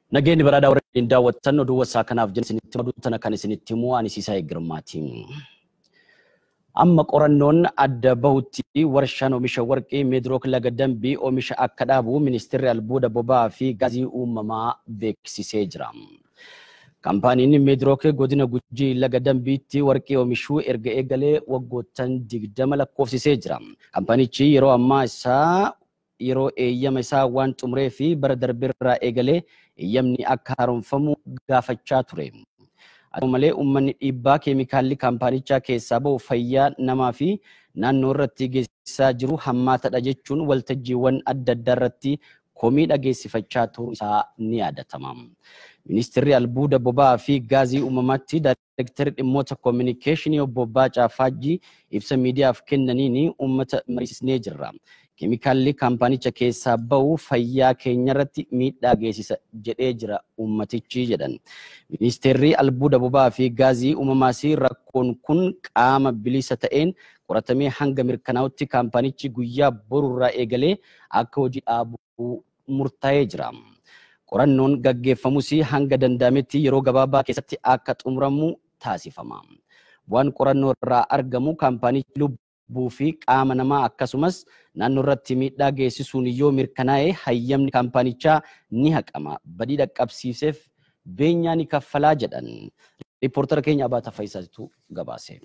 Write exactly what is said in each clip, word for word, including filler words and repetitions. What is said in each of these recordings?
Nageenyi baradaa warreen daawwatan oduu wasaa kanaaf jenna isinitti maduu tana kan isinitti himuu ani Siisaa Girmaati. Amma qorannoon adda bahutti warshaan oomisha warqii Meedrook Laga Dambii oomisha akka dhaabu ministeerri albuuda boba'aa fi gaazii uumamaa beeksisee jira. Kaampaaniin Meedrook godina Gujii Laga Dambiitti warqii oomishuu erga eegalee waggoottan digdama lakkoofsisee jira. Kaampaanichi yeroo ammaa isaa yeroo eeyyama isaa waan xumuree fi bara darbeerraa eegalee eeyyamni akka haaromfamu gaafachaa ture. Akkuma malee uummanni dhiibbaa keemikaalli kaampaanichaa keessaa bahu fayyaa namaa fi naannoo irratti geessisaa jiru hammaatadha jechuun waltajjiiwwan adda addaa irratti komii dhageessifachaa turuu isaa ni yaadatama. Ministeerri albuuda boba'aa fi gaazii uumamaatti daayirektarri dhimmoota koominikeeshinii obbo Baacaa Faajjii ibsa miidiyaaf kennaniin uummata mariisisnee jirra. Keemikaalli kaampaanicha keessaa bahu fayyaa keenya irratti miidhaa geessisa jedhee jira uummatichi jedhan. Ministeerri albuuda boba'aa fi gaazii uumamaas rakkoon kun qaama bilisa ta'een qoratamee hanga mirkanaa'utti kaampaanichi guyyaa borurraa eegalee akka hojii dhaabuu murtaa'ee jira. Qorannoon gaggeeffamus hanga danda'ametti yeroo gabaabaa keessatti akka xumuramu taasifama. Waan qorannoo irraa argamu kaampaanichi lubbuu fi qaama namaa akkasumas naannoo irratti miidhaa geessisuun yoo mirkanaa'e hayyamni kaampaanichaa ni haqama. Badii dhaqqabsiiseef beenyaa ni kaffalaa jedhan. Riippoortara keenya Abaata Faayisaatu gabaase.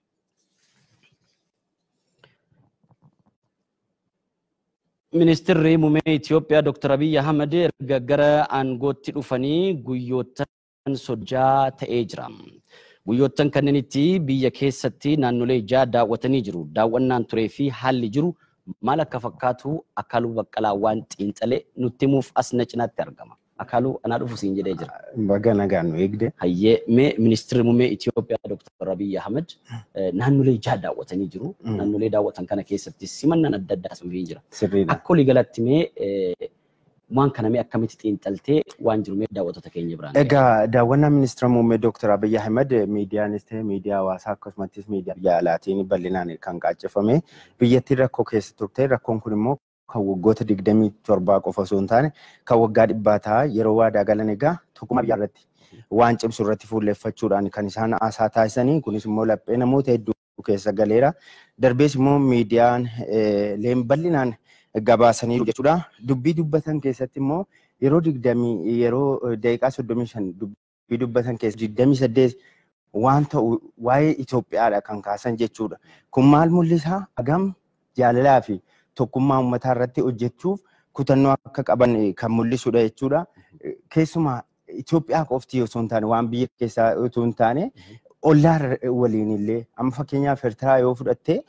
Ministeerri muummee Itoophiyaa Dr. Abiy Ahmed erga gara aangootti dhufanii guyyoottan sodaa ta'ee jira. Guyyoottan kanneenitti biyya keessatti naannolee ja'a daawwatanii jiru. Daawwannaan turee fi haalli jiru maal akka fakkaatu Akaaluu Baqqalaa waan xiinxalee nutti himuuf as na cinaatti argama. Akaaluu anaa dhufu siin jedhee jira. Baga nagaan nu eegde. Hayyee mee ministeerri muummee Itoophiyaa Dr. Abiy Ahmed naannolee ja'a daawwatanii jiru. Naannolee daawwatan kana keessatti simannaan adda addaa taasifamee jira. Akka walii galatti mee waan kana mee akkamitti xiinxaltee waan jiru mee daawwattoota keenya biraan. Egaa daawwannaa ministeera muummee Dr. Abiy Ahmed miidiyaanis ta'e miidiyaa hawaasaa akkasumas miidiyaa biyya alaatiin bal'inaan kan qaaccifame biyyattii rakkoo keessa turte rakkoon kun immoo kan waggoota digdamii torbaa qofa osoo hin taane kan waggaa dhibbaa ta'a yeroo waadaa galan egaa tokkummaa biyyaa irratti waan cimsu irratti fuulleeffachuudhaan kan isaan haasaa taasisanii kunis immoo laphee namoota hedduu keessa galeera. Darbees immoo miidiyaan leen bal'inaan gabaasanii jechuudha. Dubbii dubbatan keessatti immoo yeroo digdamii yeroo daqiiqaa soddomii shan dubbii dubbatan keessa digdamii saddeet waan ta'u waa'ee Itoophiyaadha kan kaasan jechuudha. Kun maal mul'isa? Hagam jaalalaa fi tokkummaa uummataa irratti hojjechuuf kutannoo akka qaban kan mul'isudha jechuudha. Keessumaa Itoophiyaa qofti osoo hin taane waan biyya keessaa osoo hin taane ollaa waliin illee amma fakkeenyaaf Eertiraa yoo fudhatte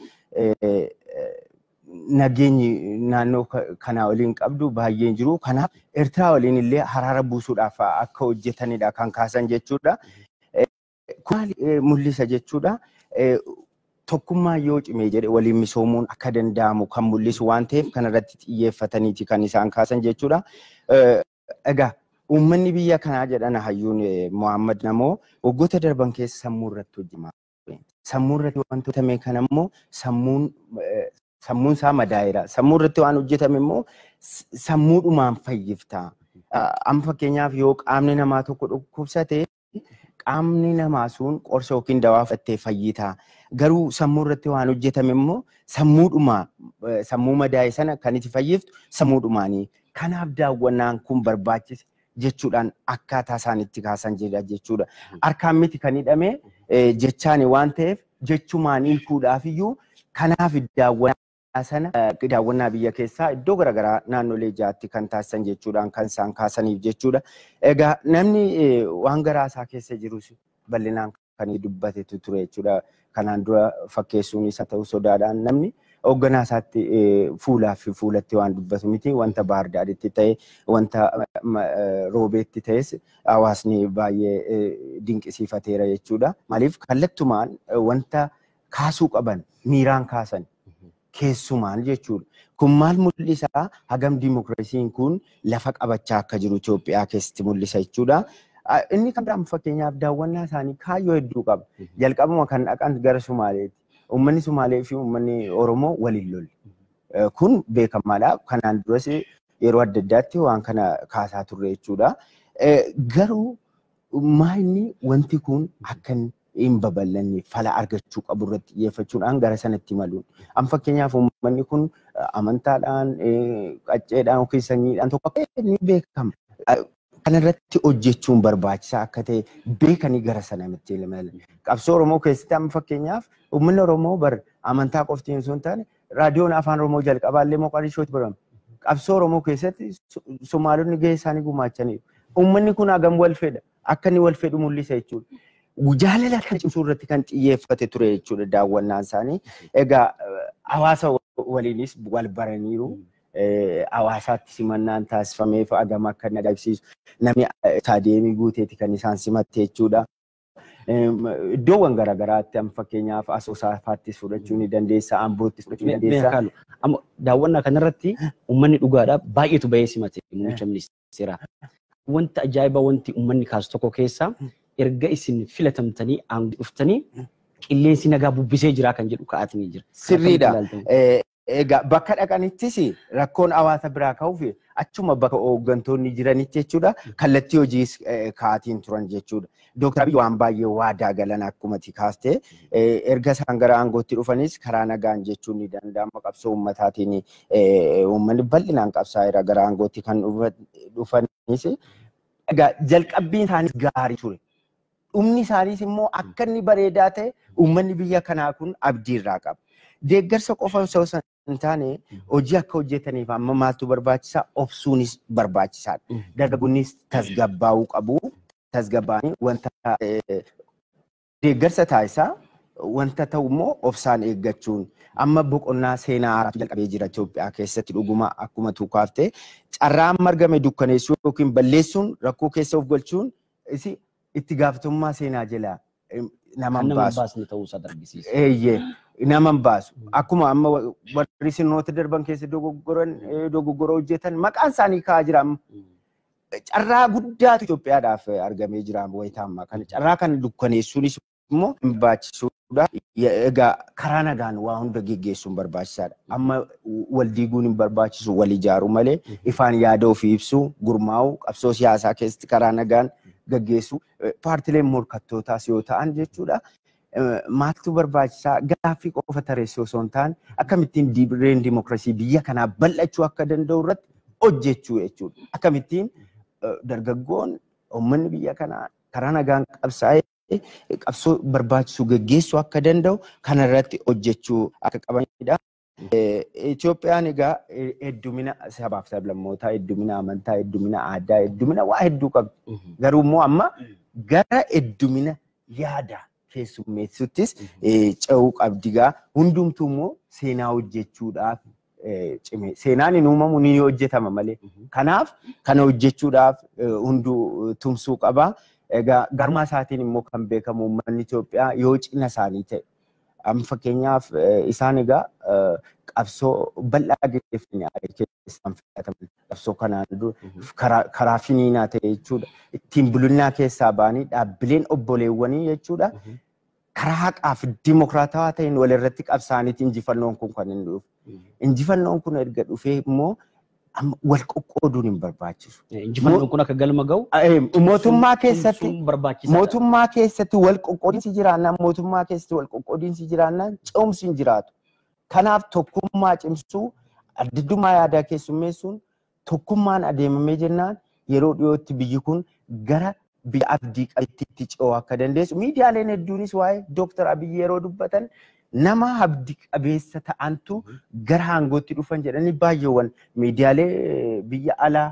nageenyi naannoo kanaa waliin qabdu baay'een jiru. Kanaaf Eertiraa waliin illee haraara buusuudhaaf akka hojjetanidha kan kaasan jechuudha. Kun mul'isa jechuudha. Tokkummaa yoo cimee jedhe waliin misoomuun akka danda'amu kan mul'isu waan ta'eef kanarratti xiyyeeffataniiti kan isaan kaasan jechuudha. Egaa uummanni biyya kanaa jedhan hayyuun Muhammad namoo waggoota darban keessa sammuu irratti hojjima. Sammuu irratti wantoota mee kana immoo sammuun sammuun isaa madaa'eera. Sammuu irratti waan hojjetame immoo sammuudhumaan fayyifta. Amma fakkeenyaaf yoo qaamni namaa tokko dhukkubsate qaamni namaa sun qorsa yookiin dawaa fudhatee fayyita. Garuu sammuu irratti waan hojjetame immoo sammuudhuma sammuu madaa'e sana kan itti fayyiftu sammuudhumaanii. Kanaaf daawwannaan kun barbaachise jechuudhaan akkaataa isaan itti kaasan jira jechuudha. Harkaan miti kan hidhame jechaan waan ta'eef jechumaan hiikuudhaaf iyyuu kanaaf daawwannaa sana daawwannaa biyya keessaa iddoo garaagaraa naannolee ja'atti kan taasisan jechuudhaan kan isaan kaasaniif jechuudha. Egaa namni waan garaa isaa keessa jirus bal'inaan kan dubbatetu ture jechuudha. Kanaan dura fakkeessuun isa ta'uu sodaadhaan namni hoogganaa isaatti fuulaa fi fuulatti waan dubbatu miti. Wanta baardaadhitti ta'e wanta roobeetti ta'es hawaasni baay'ee dinqisiifateera jechuudha. Maaliif kallattumaan wanta kaasuu qaban miiraan kaasan keessumaan jechuudha. Kun maal mul'isa? Hagam dimokiraasiin kun lafa qabachaa akka jiru Itoophiyaa keessatti mul'isa jechuudha. Inni kan biraan fakkeenyaaf daawwannaa isaanii kaayyoo hedduu qaba. Jalqabuma kan dhaqan gara Sumaaleetti. Uummanni Sumaalee fi uummanni Oromoo waliin lolu. Kun beekamaadha. Kanaan duras yeroo adda addaatti waan kana kaasaa turre jechuudha. Garuu maayini wanti kun akkan hin babal'anne fala argachuu qabu irratti xiyyeeffachuudhaan gara sanatti maluun. Amma fakkeenyaaf uummanni kun amantaadhaan, qacceedhaan yookiin sanyiidhaan tokko ni beekama. Kanarratti hojjechuun barbaachisaa akka ta'e beekanii gara sanatti ilmalan. Qabsoo Oromoo keessatti amma fakkeenyaaf uummanni Oromoo bar amantaa qofti osoo hin taane raadiyoon afaan Oromoo jalqabaallee Moqodishootti barame. Qabsoo Oromoo keessatti Somaalonni gahee isaanii gumaachaniiru. Uummanni kun hagam wal fedha. Akka inni wal fedhu mul'isa jechuudha. Jaalala kan cimsuu irratti kan xiyyeeffate ture jechuudha daawwannaan isaanii. Egaa hawaasa waliinis wal baraniiru. Hawaasaatti simannaan taasifameef hagam akka inni agarsiisu. Namni taadeemii guuteeti kan isaan simatte jechuudha. Iddoowwan garaagaraatti amma fakkeenyaaf Asoosafaattis fudhachuu ni dandeessa, Amboottis fudhachuu ni dandeessa. Daawwannaa kanarratti uummanni dhugaadhaaf baay'eetu bahee simate muummicha ministeeraa. Wanta ajaa'iba wanti uummanni kaasu tokko keessa erga isin filatamtanii aangoo dhuftanii qilleensi nagaa bubbisee jira kan jedhu ka'atanii jira. Sirriidha. Egaa bakka dhaqanittis rakkoon hawaasa biraa ka'uuf achuma bakka hooggantoonni jiranitti jechuudha kallattii hojii ka'atiin turan jechuudha. Dooktar Abiyyi waan baay'ee waadaa galan akkumatti kaastee erga isaan gara aangootti dhufanis karaa nagaan jechuun ni danda'ama qabsoo uummataatiin uummanni bal'inaan qabsaa'eera gara aangootti kan dhufanis. Egaa jalqabbiin isaaniis gaarii ture. Dhumni isaaniis immoo akka inni bareedaa ta'e uummanni biyya kanaa kun abdii irraa qaba. Deeggarsa qofa osoo hin taane hojii akka hojjetaniif amma maaltu barbaachisaa obsuunis barbaachisaadha. Dargaggoonnis tasgabbaa'uu qabu. Tasgabbaa'anii wanta deeggarsa taasisaa wanta ta'u immoo obsaan eeggachuun amma boqonnaa seenaa haaraatu jalqabee jira Itoophiyaa keessatti dhuguma akkuma tuukaaftee carraan margame dukkaneessuu yookiin balleessuun rakkoo keessa of galchuun itti gaafatamummaa seenaa jala nama baasu ta'uu isaa argisiisa. Eeyyee nama baasu akkuma amma warri sirnoota darban keessa dogoggoran dogoggora hojjetan maqaan isaanii ka'aa jira. Carraa guddaatu Itoophiyaadhaaf argamee jira wayitaa ammaa kana carraa kana dukkaneessuunis immoo barbaachisuudha. Egaa karaa nagaan waa hunda geggeessuun barbaachisaadha. Amma wal diiguun hin barbaachisu wal ijaaru malee ifaan yaada ofii ibsuu gurmaa'uu qabsoo siyaasaa keessatti karaa nagaan gaggeessu paartileen morkattootaas yoo ta'an jechuudha. Maaltu barbaachisaa gaaffii qofa tareessoo osoo hin taane akkamittiin dirreen dimokiraasii biyya kanaa bal'achuu akka danda'u irratti hojjechuu jechuudha. Akkamittiin dargaggoon uummanni biyya kanaa karaa nagaan qabsaa'ee qabsoo barbaachisu gaggeessuu akka danda'u kanarratti hojjechuu akka qabanidha. Itoophiyaan egaa heddumina sabaaf sablammootaa, heddumina amantaa, heddumina aadaa, heddumina waa hedduu qabdi. Garuu immoo amma gara heddumina yaada keessummeessuttis ce'uu qabdi gaa hundumtuu immoo seenaa hojjechuudhaaf cime. Seenaan hin uumamu ni hojjetama malee. Kanaaf kana hojjechuudhaaf hunduu tumsuu qaba. Egaa garuma isaatiin immoo kan beekamu uummanni Itoophiyaa yoo cina isaanii ta'e. Amma fakkeenyaaf isaan egaa qabsoo bal'aa gaggeeffamanii keessaan filataman qabsoo kanaan karaa finiinaa ta'e jechuudha. Ittiin bulchiinsa keessaa ba'anii dhaabbileen obboleewwanii jechuudha. Karaa haqaa fi dimokiraatawaa ta'een walirratti qabsaa'aniiti injifannoon kun kan inni dhufu. Injifannoon kun erga dhufee immoo wal qoqqooduun hin barbaachisu. Injifannoon kun akka galma ga'u mootummaa keessatti mootummaa keessatti wal qoqqoodiinsi jiraannaan mootummaa keessatti wal qoqqoodiinsi jiraannaan ce'umsi hin jiraatu. Kanaaf tokkummaa cimsuu addaddummaa yaadaa keessummeessuun tokkummaan adeemamee jennaan yeroo dhiyootti biyyi kun gara biyya abdii qabeettiitti ce'uu akka dandeessu. Miidiyaaleen hedduunis waa'ee Dooktar Abiyyi yeroo dubbatan nama abdii qabeessa ta'antu gara aangootti dhufan jedhanii baay'eewwan miidiyaalee biyya alaa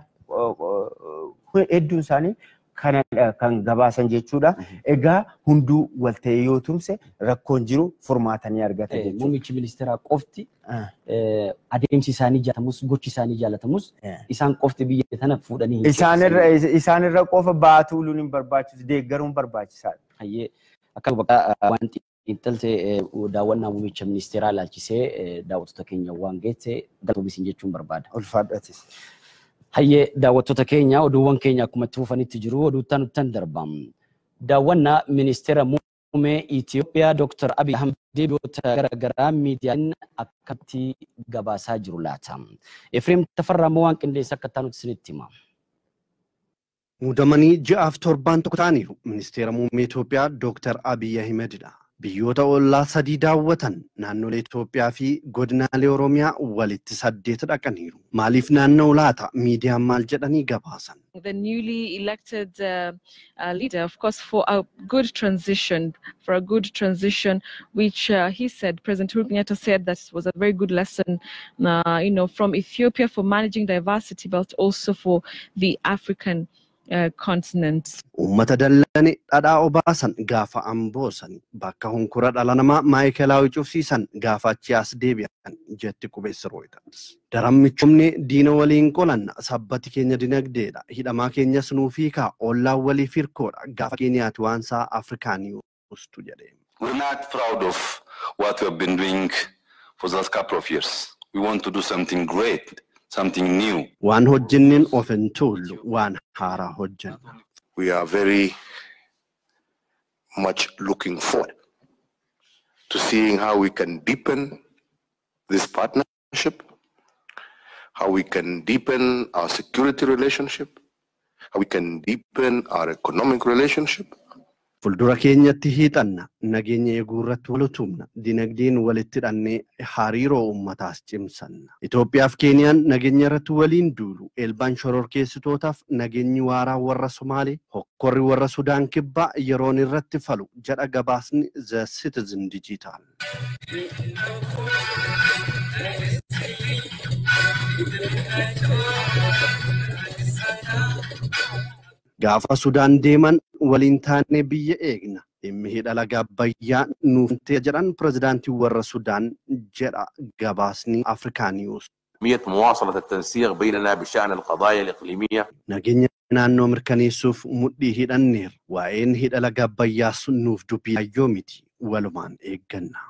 hedduun isaanii kan gabaasan jechuudha. Egaa hunduu walta'ee yoo tumse rakkoon jiru furmaatanii argata jechuudha. Muummichi ministeeraa qofti adeemsi isaanii jaallatamus gochi isaanii jaallatamus isaan qofti biyya tana fuudhanii isaan irra qofa baatuuluun hin barbaachisu deeggaruun barbaachisaadha. Hayyee akka bakka wanti intaltee daawwannaa muummicha ministeeraa laalchisee daawwattoota keenya waan geesse galatoomisiin jechuun barbaada. Ulfaadhatis. Hayyee daawwattoota keenya oduuwwan keenya akkuma itti fufanitti jiru oduuttaan uttaan darbam. Daawwannaa ministeera muummee Itoophiyaa Dooktar Abiyyi Ahmed biyyoota garaagaraa miidiyaan akkatti gabaasaa jiru laata. Efreem Tafarraa moo waan qindeessa akka taanutti isinitti hima. Muudamanii ji'aaf torbaan tokko ta'aniiru. Ministeera muummee Itoophiyaa Dooktar Abiy Ahimedidha. Biyyoota ollaa sadii daawwatan naannolee Itoophiyaa fi godinaalee Oromiyaa walitti saddeet dhaqaniiru. Maaliif naannoo laata miidiyaan maal jedhanii gabaasan? The newly elected uh, uh, leader, of course, for a good transition, for a good transition, which uh, he said, President Uhuru Kenyatta said that was a very good lesson, uh, you know, from Ethiopia for managing diversity, but also for the African uh, continent. Uummata dallane dhadhaa obaasan gaafa amboosan bakka hunkura dhala namaa maayikelaawii cufsiisan gaafa achi as deebi'an jetti qubeessa Rooyiters. Darammichumni diina waliin qolanna sabbati keenya dinagdeedha. Hidhamaa keenyas nuufii kaa ollaan waliif hirkoodha. Gaafa Keeniyaati waan isaa Afrikaanii ustu jedhee. We're not proud of what we have been doing for the last couple of years. We want to do something great, something new. Waan hojjennin of hin tuullu waan haaraa hojjenna. We are very much looking forward to seeing how we can deepen this partnership, how we can deepen our security relationship, how we can deepen our economic relationship. Fuldura keenyatti hiixanna nageenya eeguurratti walutumna dinagdeen walitti hidhannee hariiroo uummataas cimsanna. Itoophiyaaf Keeniyaan nageenya irratti waliin duulu eelbaan shororkeessitootaaf nageenyi waaraa warra Somaalee hokkorri warra Sudaan kibbaa yeroon irratti falu jedha gabaasni The Citizen Digital. Gaafa Sudaan deeman waliin taanee biyya eegna. Dhimmi hidha laga Abbayyaa nuuf ta'e jedhan pirezidaantii warra Sudaan jedha gabaasni Africa News. مواصلة التنسيق بيننا بشأن القضايا الإقليمية. Nageenya naannoo mirkaneessuuf mudhii hidhanneer. Waa'een hidha laga Abbayyaa nuuf dubbii ayyoo miti walumaan eegganna.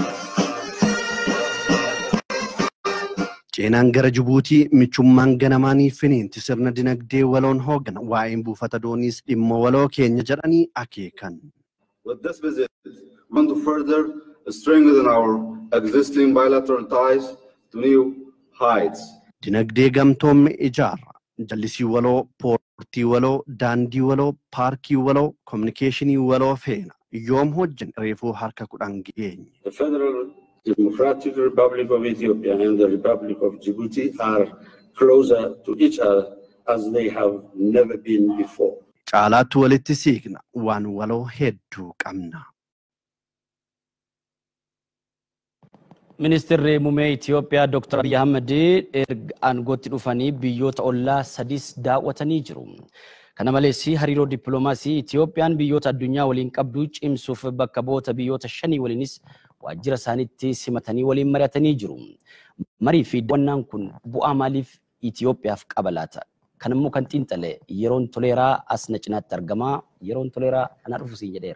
Ceenaan gara Jibuutii michummaan ganamaanii finiinti sirna dinagdee waloon hoogana waa'een buufata dooniis dhimma waloo keenya jedhanii akeekan. With this visit, we want to further strengthen our existing bilateral ties to new heights. Dinagdee gamtoomne ijaarra. Jallisii waloo, poortii waloo, daandii waloo, paarkii waloo, kominikeeshinii waloo feena. Yoom hojjen reefuu harka kudhan geenye. The Federal Democratic Republic of Ethiopia and the Republic of Djibouti are closer to each other as they have never been before. Caalaatti walitti siqna waan waloo hedduu qabna. Ministeerri muummee Itoophiyaa Dooktar Abiy Ahmed erga aangootti dhufanii biyyoota ollaa sadis daawwatanii jiru. Kana malees hariiroo dippiloomaasii Itoophiyaan biyyoota addunyaa waliin qabdu cimsuuf bakka bu'oota biyyoota shanii waliinis waajjira isaaniitti simatanii waliin mari'atanii jiru. Marii fi daawwannaan kun bu'aa maaliif Itoophiyaaf qaba laata? Kan immoo kan xiinxale yeroon toleeraa as na cinaatti argama. Yeroon toleeraa ana dhufu siin jedheera.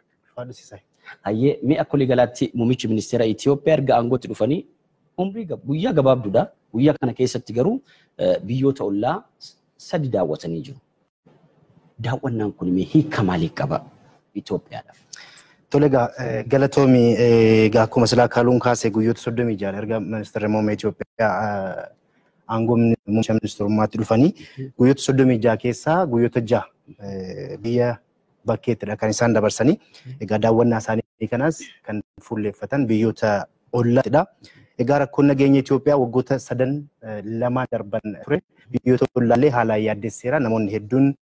Hayyee mee akka waliigalaatti muummichi ministeera Itoophiyaa erga aangootti dhufanii umrii guyyaa gabaabduudha. Guyyaa kana keessatti garuu biyyoota ollaa sadi daawwatanii jiru. Daawwannaan kun mee hiika maalii qaba Itoophiyaadhaaf? Tolega Galatomi akkuma silaa kaaluun kaasee guyyoota soddomii jaha erga ministeerri muummee Itoophiyaa aangoo muummicha ministeerummaatti dhufanii guyyoota soddomii jaha keessaa guyyoota jaha biyya bakkeettidha kan isaan dabarsanii. Egaa daawwannaa isaanii kanas kan fuulleeffatan biyyoota ollaatidha. Egaa rakkoon nageenya Itoophiyaa waggoota sadan lama darban ture. Biyyoota ollaallee haalaan yaaddeesseera. Namoonni hedduun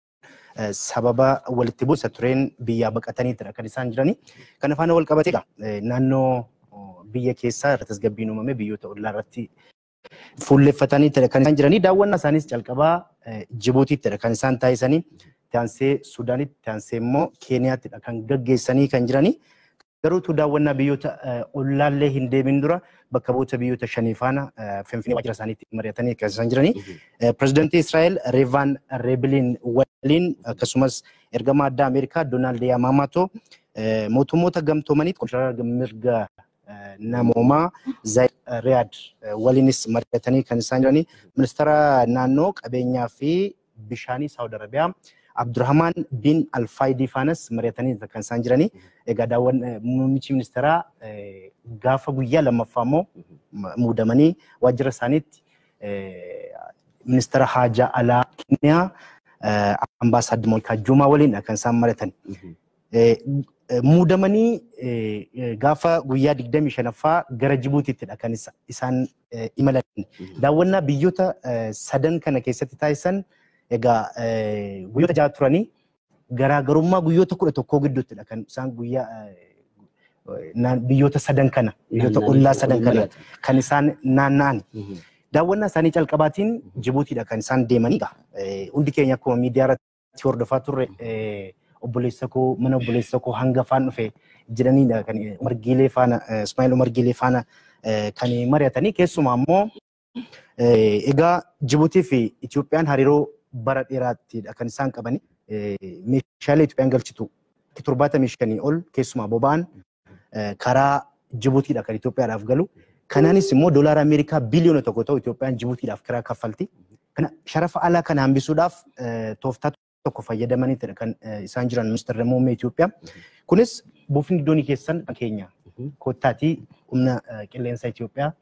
sababa walitti bu'uusa tureen biyyaa baqataniitidha kan isaan jiranii. Kana faana wal qabateedha. Naannoo biyya keessaa irratti tasgabbiin uumame biyyoota ollaa irratti fuulleeffataniitidha kan isaan jiranii. Daawwannaa isaanis calqabaa Jibuutiittidha kan isaan taasisanii. Taansee Sudaanitti, taansee immoo Keeniyaatidha kan gaggeessanii kan jiranii. Garuu daawwannaa biyyoota ollaallee hin deemin dura bakka bu'oota biyyoota shanii faana Finfinnee waajjira isaaniitti mari'atanii kan isaan jiranii. Pireezidaantii Israa'el Reevaan Reebiliin waliin akkasumas ergamaa addaa Ameerikaa Doonaald Yaamaamaatoo mootummoota gamtoomaniitti komishinara mirga namoomaa Zaayid Riyaad waliinis mari'atanii kan isaan jiranii. Ministeera naannoo qabeenyaa fi bishaanii Saawud Arabiyaa Abdurrahman bin Al-Faidi fanas mari'atanii kan isaan jiranii. Egaa daawwan muummichi ministeeraa gaafa guyyaa lammaffaa immoo muudamanii waajjira isaaniitti ministeera haajaa alaa Keeniyaa ambaasaadder Moonikaa Juumaa waliin kan isaan maratan. Muudamanii gaafa guyyaa digdamii shanaffaa gara Jibuutiittidha kan isaan imalan. Daawwannaa biyyoota sadan kana keessatti taasisan egaa guyyoota ja'a turanii garaagarummaa guyyoota kudha tokkoo gidduuttidha kan isaan guyyaa biyyoota sadan kana biyyoota ollaa sadan kana kan isaan naanna'an. Daawwannaa isaanii calqabaatiin Jibuutiidha kan isaan deemanidha. Hundi keenya akkuma miidiyaa irratti hordofaa turre obboleessa koo mana obboleessa koo hangafaan dhufe jedhaniidha kan Margiilee faana Ismaa'eel Margiilee faana kan mari'atanii keessumaa immoo egaa Jibuutii fi Itoophiyaan hariiroo bara dheeraattiidha kan isaan qabani. Meeshaalee Itoophiyaan galchitu torbaatamii shanii ol keessumaa boba'an karaa Jibuutiidha kan Itoophiyaadhaaf galu. Kanaanis immoo doolaara Ameerikaa biliyoona tokko ta'u Itoophiyaan Jibuutiidhaaf kiraa kaffalti. Kana sharafa alaa kana hambisuudhaaf tooftaa tokko fayyadamaniitidha kan isaan jiran ministeerri muummee Itoophiyaa. Kunis buufni doonii keessan keenya kottaatii humna qilleensa Itoophiyaa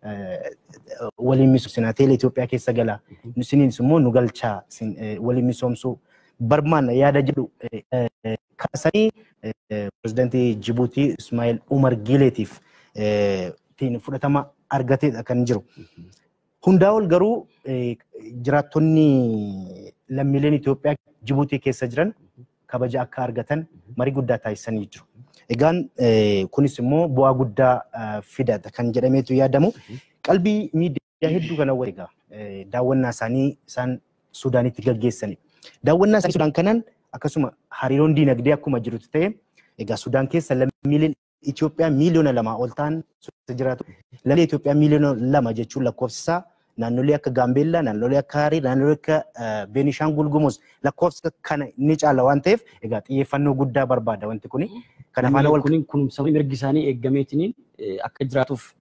waliin misoomsinaa teelee Itoophiyaa keessa gala. Isiniinis immoo nu galchaa waliin misoomsuu barbaanna yaada jedhu kaasanii pirezidaantii Jibuutii Ismaa'eel Umar Giileetiif fudhatama argateedha kan jiru. Hundaa ol garuu jiraattonni lammiileen Itoophiyaa Jibuutii keessa jiran kabaja akka argatan marii guddaa taasisanii jiru. Egaan kunis immoo bu'aa guddaa fidata kan jedhameetu yaadamu. Qalbii miidiyaa hedduu kana waliigaa daawwannaa isaanii isaan Suudaanitti gaggeessani. Daawwannaa isaanii Sudaan kanaan akkasuma hariiroon diinagdee akkuma jirutti ta'e egaa Sudaan keessa lammiileen Itoophiyaa miliyoona lama ol ta'an jiraatu. Lammiilee Itoophiyaa miliyoona lama jechuun lakkoofsisaa naannolee akka Gaambeellaa, naannolee akka Harii, naannolee akka Beenishaangul Gumuz lakkoofsa kana ni caala waan ta'eef egaa xiyyeeffannoo guddaa barbaada wanti kuni. Kana faana wal kun kunuunsa mirgi isaanii eeggameetiin akka jiraatuuf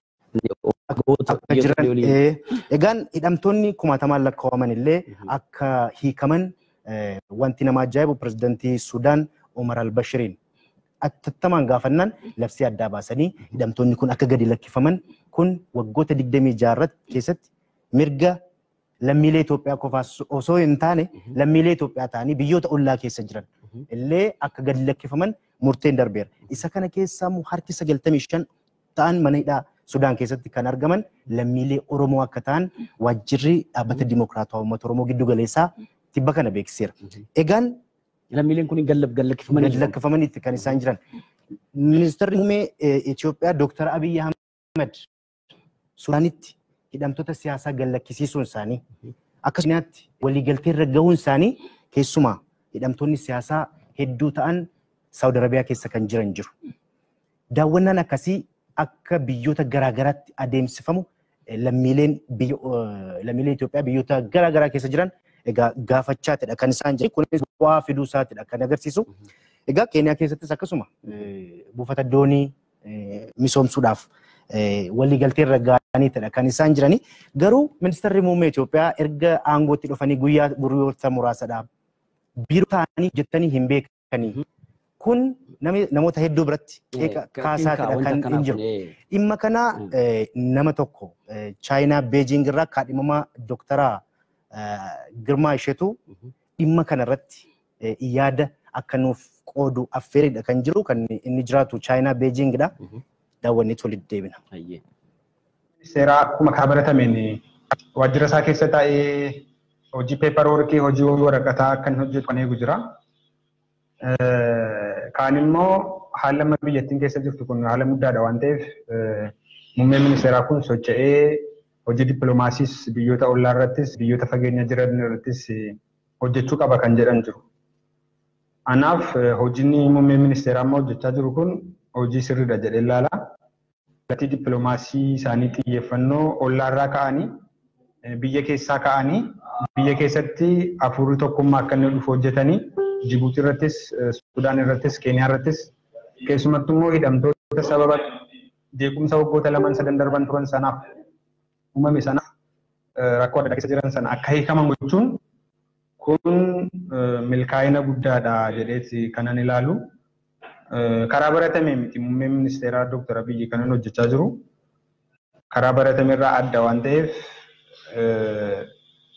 akka jiran egaan hidhamtoonni kumaatamaan lakkaa'aman illee akka hiikaman wanti nama ajaa'ibu pirezidaantii Sudaan Omar al-Bashiriin attattamaan gaafannaan labsii addaa baasanii hidhamtoonni kun akka gadi lakkifaman kun waggoota digdamii ja'a keessatti mirga lammiilee Itoophiyaa qofaas osoo hin taane lammiilee Itoophiyaa ta'anii biyyoota ollaa keessa jiran illee akka gadi lakkifaman murteen darbeera. Isa kana keessaa immoo harki sagaltamii shan ta'an mana hidhaa Sudaan keessatti kan argaman lammiilee Oromoo akka ta'an waajjirri dhaabbata Dimokiraatawaa Uummata Oromoo giddu galeessaa tibba kana beeksiseera. Egaan lammiileen kun gallab gallakkifamanii gallakkifamaniitti kan isaan jiran. Ministeerri muummee Itoophiyaa Dooktar Abiyyi Ahmed Sudaanitti hidhamtoota siyaasaa gallakkisiisuun isaanii akkasumas waliigaltee irra gahuun isaanii keessumaa hidhamtoonni siyaasaa hedduu ta'an Saawud Arabiyaa keessa kan jiran jiru. Daawwannaan akkasii akka biyyoota garaagaraatti adeemsifamu lammiileen lammiilee Itoophiyaa biyyoota garaagaraa keessa jiran egaa gaafachaatidha kan isaan jedhe kunis bu'aa fiduu isaatidha kan agarsiisu. Egaa Keeniyaa keessattis akkasuma buufata doonii misoomsuudhaaf waliigaltee irra ga'aniitidha kan isaan jirani. Garuu ministeerri muummee Itoophiyaa erga aangootti dhufanii guyyaa guyyoota muraasadha biiroo ta'anii jettanii hin beekanii. Kun namoota hedduu biratti kaasaatidha kan hin jiru. Dhimma kana nama tokko Chaayinaa Beejiing irraa kaadhimamaa Dooktaraa Girmaa isheetu dhimma kanarratti yaada akka nuuf qoodu affeeridha kan jiru kan inni jiraatu Chaayinaa Beejiingidha. Daawwanneetti walitti deebina. Seera akkuma kaa baratameen waajjira isaa keessa taa'ee hojii peepar workii hojii waraqataa kan hojjetu kan eegu jira. Kaan immoo haala amma biyyattiin keessa jirtu kun haala guddaadha waan ta'eef muummeen ministeeraa kun socho'ee hojii dippiloomaasiis biyyoota ollaa irrattis biyyoota fageenya jiran irrattis hojjechuu qaba kan jedhan jiru. Anaaf hojiin muummeen ministeeraa amma hojjechaa jiru kun hojii sirriidha jedhee ilaala. Gatii dippiloomaasii isaanii xiyyeeffannoo ollaa irraa ka'anii biyya keessaa ka'anii biyya keessatti hafuurri tokkummaa akka inni dhufu hojjetanii Jibuutii irrattis, Sudaan irrattis, Keeniyaa irrattis keessumattuu immoo hidhamtoota sababa jeequmsa waggoota lamaan sadan darban turan sanaaf uumame sanaaf rakkoo adda keessa jiran sana akka hiikaman gochuun kun milkaa'ina guddaadha jedheeti kanan ilaalu. Karaa baratame miti muummeen ministeeraa Dooktar Abiyyi kanan hojjechaa jiru. Karaa baratame irraa adda waan ta'eef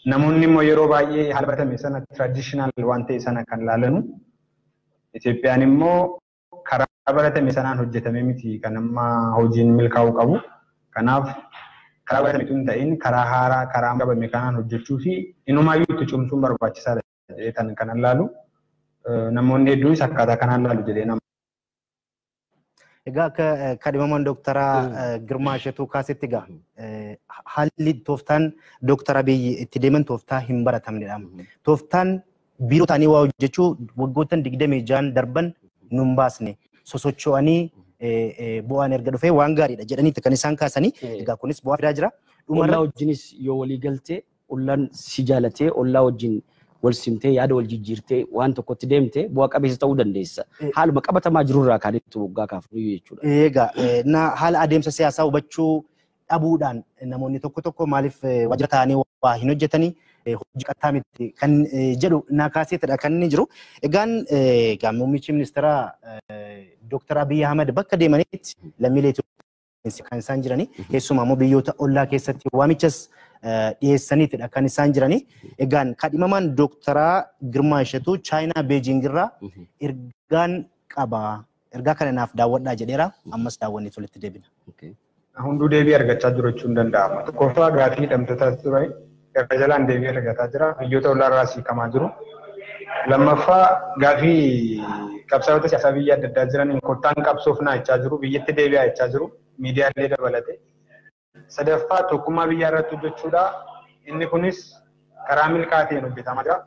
namoonni immoo yeroo baay'ee haala baratame sana traditional waan ta'e sana kan laalanu Itoophiyaan immoo karaa baratame sanaan hojjetame miti kan amma hojiin milkaa'uu qabu. Kanaaf karaa baratame tun ta'in karaa haaraa karaa qabame kanaan hojjechuu fi inumaayyuu itti cimsuun barbaachisaadha jedhee kan kanan laalu namoonni hedduunis akkaataa kanaan laalu jedhee nama. Egaa akka kadhimaman Dooktara Girmaa Ashetuu kaasetti egaa haalli tooftaan Dooktara Abiyyi itti deeman tooftaa hin baratamnedha. Tooftaan biiroo ta'anii waa hojjechuu waggoottan digdamii ja'an darban nun baasne sosocho'anii bu'aan erga dhufee waan gaariidha jedhaniitti kan isaan kaasanii egaa kunis bu'aa fidaa jira. Ollaa wajjinis yoo walii galtee ollaan si jaalatee ollaa wajjin wal simtee yaada wal jijjiirtee waan tokkotti deemte bu'aa qabeessa ta'uu dandeessa. Haaluma qabatamaa jirurraa kaanitti waggaa kaafnu jechuudha. Egaa na haala adeemsa siyaasaa hubachuu dhabuudhaan namoonni tokko tokko maaliif waajjira ta'anii waa hin hojjetanii hojii qattaa miti kan jedhu na kaaseetidha kan inni jiru. Egaan egaa muummichi ministeera Dooktara Abiyyi Ahmed bakka deemanitti lammiilee Itoophiyaa kan isaan jiranii keessumaa immoo biyyoota ollaa keessatti waamichas dhiyeessaniitidha kan isaan jiranii. Egaan kadhimamaan Dooktara Girmaa Ashetuu Chaayinaa Beejing irraa ergaan qaba. Ergaa kana naaf daawwadhaa jedheera. Ammas daawwannee tolitti deebina. Hunduu deebii argachaa jiru jechuun danda'ama. Tokkoffaa gaafii hidhamtootaas ture. Erga jalaan deebii argataa jira. Biyyoota ollaarraa siikamaa jiru. Lammaffaa gaafii qabsaa'ota siyaasaa biyya adda addaa jiran kottaan qabsoofnaa jechaa jiru. Biyyatti deebi'aa jechaa jiru. Miidiyaalee dabalate. Sadaffaa tokkummaa biyyaa irratti hojjechuudha. Inni kunis karaa milkaa'een hojjetamaa jira.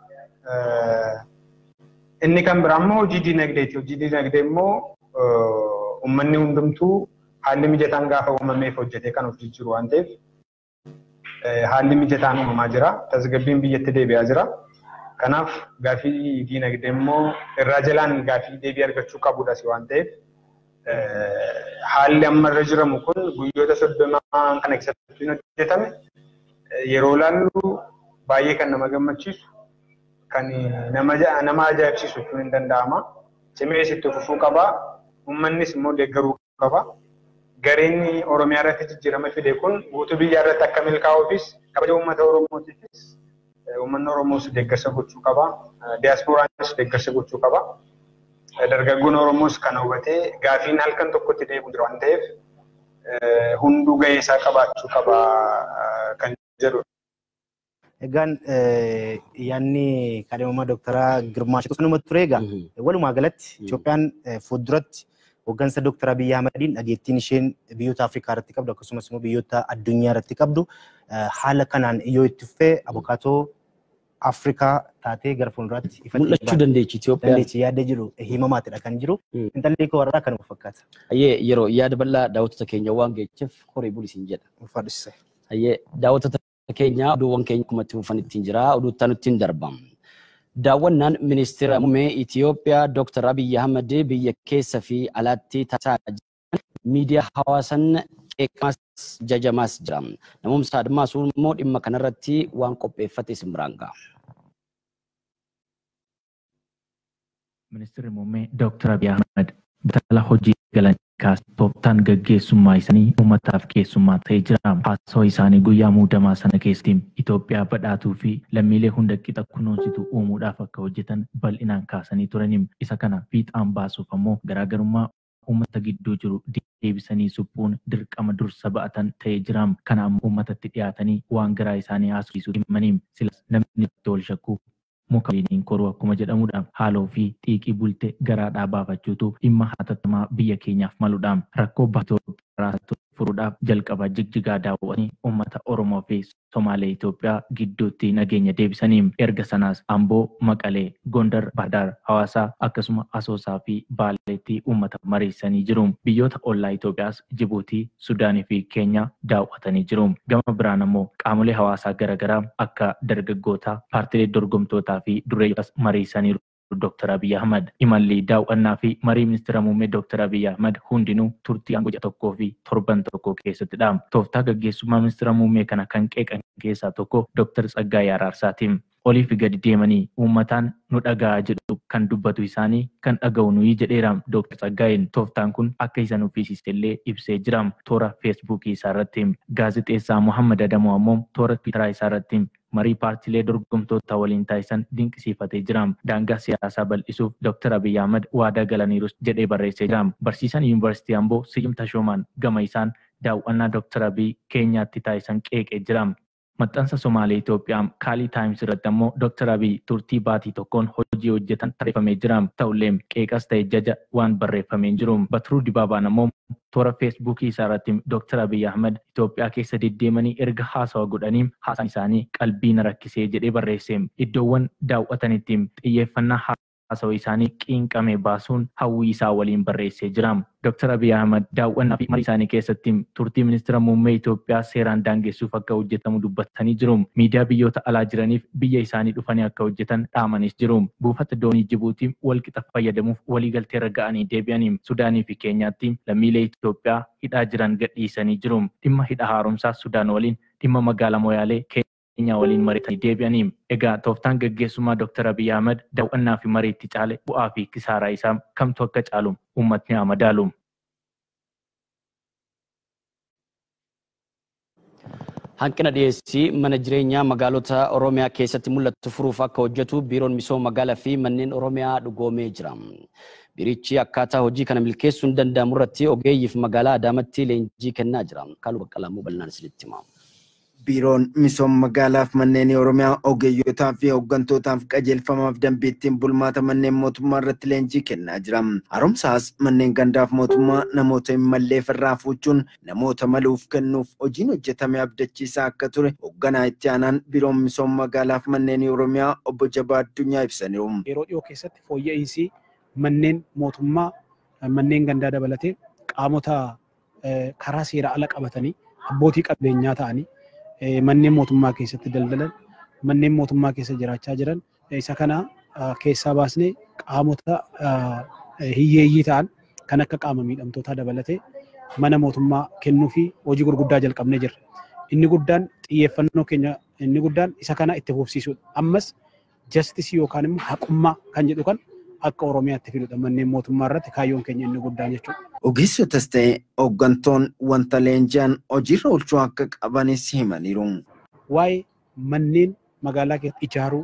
Inni kan biraa immoo hojii dinagdeeti. Hojii dinagdee immoo uummanni hundumtuu haalli mijataan gaafa uumameef hojjetee kan hojii jiru waan ta'eef haalli mijataan uumamaa jira. Tasgabbiin biyyatti deebi'aa jira. Kanaaf gaafii dinagdee immoo irraa jalaan gaafii deebii argachuu qabudha waan ta'eef haalli amma irra jiramu kun guyyoota soddomaa kana keessatti hojjetame yeroo laallu baay'ee kan nama gammachiisu kan nama nama ajaa'ibsiisu jechuun hin danda'ama. Cimees itti fufuu qaba. Uummannis immoo deeggaruu qaba. Gareen Oromiyaa irratti jijjiirama fide kun guutuu biyyaa irratti akka milkaa'uufis kabaja uummata Oromootiifis uummanni Oromoos deeggarsa gochuu qaba. Diyaasporaanis deeggarsa gochuu qaba. Dargaggoon Oromoos kan hubatee gaafiin halkan tokkotti deebi'u jira waan ta'eef hunduu gahee isaa qabaachuu qaba kan jedhudha. Egaan yaanni kadhimamaa Dooktara Girmaa Ashetuu sanumatti ture egaa walumaa galatti Itoophiyaan fuulduratti hooggansa Dooktara Abiyyi Ahmediin dhageettiin isheen biyyoota Afrikaa irratti qabdu akkasumas immoo biyyoota addunyaa irratti qabdu haala kanaan yoo itti fufee abukaatoo Afrikaa taatee gara fuulduraatti ifatti mul'achuu dandeechi Itoophiyaan. Dandeechi yaada jiru himamaatidha kan jiru. Intalli koo warraa kanuma fakkaata. Ayyee yeroo yaada bal'aa daawwattoota keenya waan geecheef horii bulisiin jedha. Ulfaadhisse. Ayyee daawwattoota keenya oduuwwan keenya kumatti fufan ittiin jira oduuttaan ittiin darbam. Daawwannaan ministeera muummee Itoophiyaa Dooktara Abiyyi Ahmed biyya keessa fi alaatti taasisaa jiran miidiyaa hawaasaan qeeqamaas jajamaas jira. Namoomsa Admaasuun immoo dhimma kanarratti waan qopheeffate isin biraan ga'a. Ministeerri muummee Dooktara Abiyyi Ahmed batala hojii galan kaas tooftaan gaggeessummaa isaanii uummataaf keessummaa ta'ee jira. Haasawaa isaanii guyyaa muudamaa sana keessatti Itoophiyaa badhaatuu fi lammiilee hunda qixa kunuunsitu uumuudhaaf akka hojjetan bal'inaan kaasanii turaniim. Isa kana fiixaan baasuuf ammoo garaagarummaa uummata gidduu jiru deebisanii suphuun dirqama dursa ba'atan ta'ee jira. Kana ammoo uummatatti dhiyaatanii waan garaa isaanii haasofsiisuu himaniim. Silas namni itti ol shakkuu muka waliin koruu akkuma jedhamudha. Haaloo fi xiiqii bulte garaadhaa baafachuutu dhimma hatattamaa biyya keenyaaf maludha. Rakkoo baatoo furuudhaaf jalqaba jigjigaa daawwatanii uummata Oromoo fi Somaalee Itoophiyaa gidduutti nageenya deebisanii erga sanaas Amboo, Maqalee, Gondar, Baadaar, Hawaasaa akkasuma Asoosaa fi Baaleetti uummata mariisanii jiru. Biyyoota ollaa Itoophiyaas Jibuutii, Sudaanii fi Keenyaa daawwatanii jiru. Gama biraan ammoo qaamolee hawaasaa garaagaraa akka dargaggootaa, paartilee dorgomtootaa fi dureeyyotas mariisaniiru. Dooktara Abiyyi Ahmed imalli daawwannaa fi marii ministeera muummee Dooktara Abiyyi Ahmed hundinuu turtii aangoo tokkoo fi torban tokko keessattidha. Tooftaa gaggeessummaa ministeera muummee kana kan qeeqan keessaa tokko Dooktar Tsaggaayee Araarsaati. Oliif gadi deemanii uummataan nu dhaga'a jedhu kan dubbatu isaanii kan dhaga'u nuyi jedheera. Dooktar Tsaggaayeen tooftaan kun akka isa nuffisiisellee ibsee jira. Toora feesbuukii isaa irratti gaazexeessaa Muhammad Adamoo ammoo toora tiwiitaraa isaa irratti marii paartiilee dorgomtoota waliin taasisan dinqisiifatee jira. Daangaa siyaasaa bal'isuuf Dr. Abiy Ahmed waadaa galaniirus jedhee barreessee jira. Barsiisaan Yuunivarsiitii Amboo Siyim Tashoomaan gama isaan daawwannaa Dr. Abiy Keenyaatti taasisan qeeqee jira. Maxxansa Somaalee Itoophiyaa Kaalii Taayims irratti ammoo Dr. Abiy turtii baatii tokkoon hojii hojjetan tarreeffamee jira. Ta'ullee qeeqas ta'e jaja waan barreeffamee jiru. Batiruu Dibaabaan ammoo toora feesbuukii isaa irratti Dr. Abiy Ahmed Itoophiyaa keessa deddeemanii erga haasawa godhanii haasaan isaanii qalbii na rakkisee jedhee barreesse. Iddoowwan daawwatanitti xiyyeeffannaa haasawa isaanii qiinqame baasuun hawwii isaa waliin barreessee jira. Dr. Abiy Ahmed daawwannaa fi marii isaanii keessatti turtii ministeera muummee Itoophiyaa seeraan daangessuuf akka hojjetamu dubbatanii jiru. Miidiyaa biyyoota alaa jiraniif biyya isaanii dhufanii akka hojjetan dhaamanis jiru. Buufata doonii Jibuutii walqixa fayyadamuuf waliigaltee irra ga'anii deebi'anii Sudaanii fi Keenyaatti lammiilee Itoophiyaa hidhaa jiran gadhiisanii jiru. Dhimma hidha haaromsaa Sudaan waliin dhimma magaalaa Moyaalee Keenyaa waliin mari'atanii deebi'anii. Egaa tooftaan gaggeessummaa Dr. Abiy Ahmed daawwannaa fi mariitti caale bu'aa fi kisaaraa isaa kamtu akka caalu uummatni haa madaalu. Hanqina dhiyeessii mana jireenyaa magaalota Oromiyaa keessatti mul'atu furuuf akka hojjetu biiroon misooma magaalaa fi manneen Oromiyaa dhugoomee jira. Biirichi akkaataa hojii kana milkeessuun danda'amu irratti ogeeyyiif magaalaa Adaamaatti leenjii kennaa jira. Kaaluu Baqqalaamuu bal'inaan isinitti hima. Biiroon misooma magaalaaf manneen Oromiyaa ogeeyyotaa fi hooggantootaaf qajeelfamaaf danbiittiin bulmaata manneen mootummaa irratti leenjii kennaa jira. Haaromsaas manneen gandaaf mootummaa namoota hin malleef irraa fuuchuun namoota maluuf kennuuf hojiin hojjetame abdachiisaa akka ture hoogganaa itti aanaan biiroon misooma magaalaaf manneen Oromiyaa obbo Jabaa Addunyaa ibsaniiru. Yeroo dhiyoo keessatti fooyya'insi manneen mootummaa manneen gandaa dabalatee qaamota karaa seera ala qabatanii abbootii qabeenyaa ta'anii manneen mootummaa keessatti daldalan manneen mootummaa keessa jiraachaa jiran isa kana keessaa baasnee qaamota hiyyeeyyii ta'an kan akka qaama miidhamtootaa dabalatee mana mootummaa kennuu fi hojii gurguddaa jalqabnee jirra. Inni guddaan xiyyeeffannoo keenya inni guddaan isa kana itti fufsiisuudha. Ammas jastisii yookaan immoo haqummaa kan jedhu kan akka Oromiyaatti fidudha manneen mootummaa irratti kaayyoon keenya inni guddaan jechuudha. Ogeessotas ta'e hooggantoon wanta leenji'an hojiirra oolchuu akka qabanis himaniiru. Waa'ee manneen magaalaa keessatti ijaaruu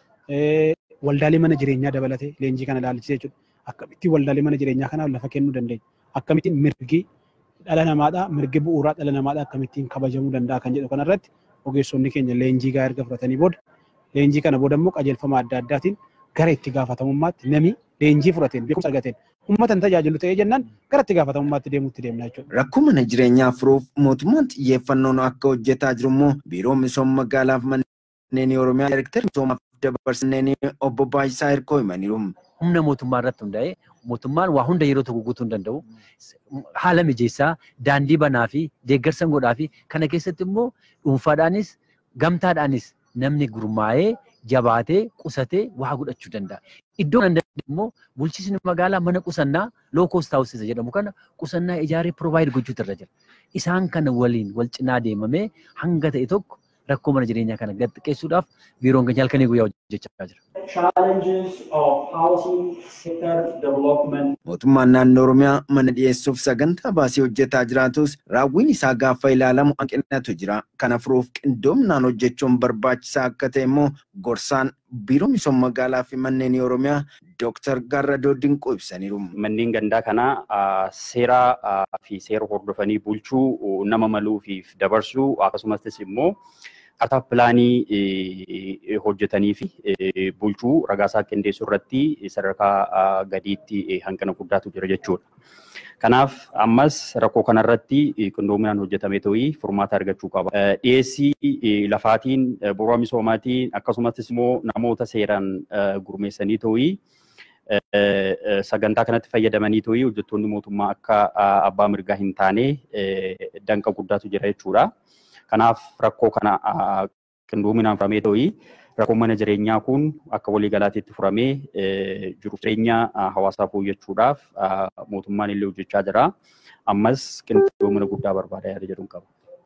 waldaalee mana jireenyaa dabalatee leenjii kana ilaalchisee jechuudha. Akkamittiin waldaalee mana jireenyaa kanaaf lafa kennuu dandeenya? Akkamittiin mirgi dhala namaadhaa mirgi bu'uuraa dhala namaadhaa akkamittiin kabajamuu danda'a kan jedhu kanarratti ogeessonni keenya leenjii gaa erga fudhatanii booda leenjii kana booda immoo qajeelfama adda addaatiin gara itti gaafatamummaatti namni leenjii fudhateen beekumsa argateen uummatan tajaajilu ta'ee jennaan gara itti gaafatamummaatti deemuutti deemna jechuudha. Rakkoo mana jireenyaa furuuf mootummaan xiyyeeffannoon akka hojjetaa jiru immoo biiroo misooma magaalaaf manneen Oromiyaa Daayireektarri misoomaaf dabarsanii obbo Baay'isaa Hirkoo himaniiru. Humna mootummaa irratti hundaa'ee mootummaan waa hunda yeroo tokko guutuu hin danda'u. Haala mijeessaa daandii banaa fi deeggarsa godhaa fi kana keessatti immoo dhuunfaadhaanis gamtaadhaanis namni gurmaa'ee jabaatee qusatee waa godhachuu danda'a. Iddoo kan danda'u immoo bulchiinsi magaalaa mana qusannaa low cost houses jedhamu kana qusannaa ijaaree provide gochuutu irra jira. Isaan kana waliin wal cinaa deemamee hanga ta'e tokko rakkoo mana jireenyaa kana gad xiqqeessuudhaaf biiroon keenya halkanii guyyaa hojjechaa jira. Challenges of housing sector development. Mootummaan naannoo Oromiyaa mana dhiyeessuuf sagantaa baasii hojjetaa jiraatus raawwiin isaa gaafa ilaalamu hanqinatu jira. Kana furuuf qindoominaan hojjechuun barbaachisaa akka ta'e immoo gorsaan biiroo misooma magaalaa fi manneen Oromiyaa Dooktar Gaarradoo Dinqoo ibsaniiru. Manneen gandaa kana seeraa fi seera hordofanii bulchuu nama maluufiif dabarsuu akkasumas immoo akkaataa pilaanii hojjetanii fi bulchuu ragaasaa qindeessuu irratti sadarkaa gadiitti hanqina guddaatu jira jechuudha. Kanaaf ammas rakkoo kanarratti qindoominaan hojjetamee ta'ii furmaata argachuu qaba. Dhiyeessii lafaatiin bu'uura misoomaatiin akkasumas immoo namoota seeraan gurmeessanii ta'ii sagantaa kanatti fayyadamanii ta'ii hojjettoonni mootummaa akka abbaa mirgaa hin taane danqa guddaatu jira jechuudha. Kanaaf rakkoo kana qindoominaan furamee ta'ii rakkoo mana jireenyaa kun akka waliigalaatti furamee jiruuf jireenya hawaasaa fooyyessuudhaaf mootummaan illee hojjechaa jira. Ammas qindoomina guddaa barbaada yaada jedhuun qaba.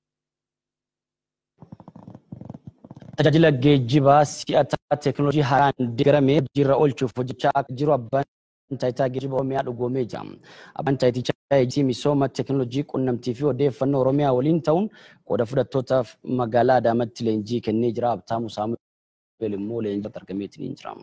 Tajaajila geejjibaa si'ataa teekinooloojii haaraan deeggaramee hojiirra oolchuuf hojjechaa akka jiru abbaan taayitaa geejjiba Oromiyaa dhugoomee jira. Abbaan taayitichaa eegsii misooma teekinooloojii quunnamtii fi odeeffannoo Oromiyaa waliin ta'uun qooda fudhattootaaf magaalaa Adaamaatti leenjii kennee jira. Abtaamu Saamu'eel immoo leenjii argameetiin jira.